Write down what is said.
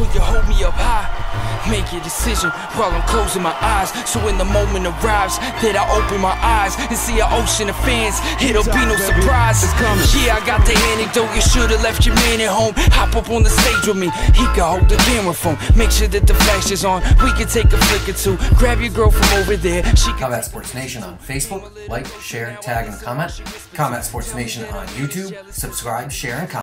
you hold me up high. Make your decision while I'm closing my eyes, so when the moment arrives that I open my eyes and see an ocean of fans, it'll be no surprise. Yeah, I got the antidote, you should've left your man at home. Hop up on the stage with me, he can hold the camera phone. Make sure that the flash is on, we can take a flick or two. Grab your girl from over there, she can... Combat Sports Nation on Facebook. Like, share, tag, and comment. Combat Sports Nation on YouTube. Subscribe, share, and comment.